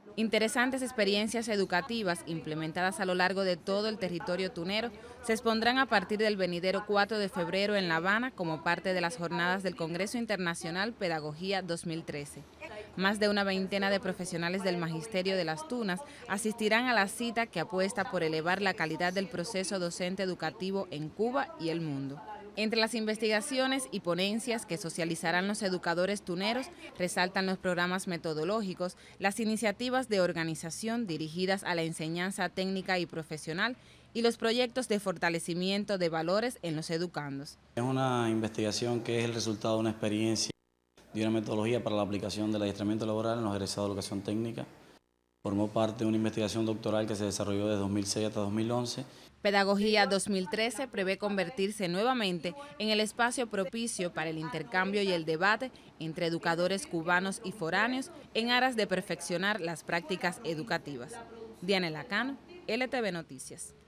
Interesantes experiencias educativas implementadas a lo largo de todo el territorio tunero se expondrán a partir del venidero 4 de febrero en La Habana como parte de las jornadas del Congreso Internacional Pedagogía 2013. Más de una veintena de profesionales del Magisterio de las Tunas asistirán a la cita que apuesta por elevar la calidad del proceso docente educativo en Cuba y el mundo. Entre las investigaciones y ponencias que socializarán los educadores tuneros, resaltan los programas metodológicos, las iniciativas de organización dirigidas a la enseñanza técnica y profesional y los proyectos de fortalecimiento de valores en los educandos. Es una investigación que es el resultado de una experiencia de una metodología para la aplicación del adiestramiento laboral en los egresados de educación técnica. Formó parte de una investigación doctoral que se desarrolló de 2006 hasta 2011. Pedagogía 2013 prevé convertirse nuevamente en el espacio propicio para el intercambio y el debate entre educadores cubanos y foráneos en aras de perfeccionar las prácticas educativas. Diana Lacano, LTV Noticias.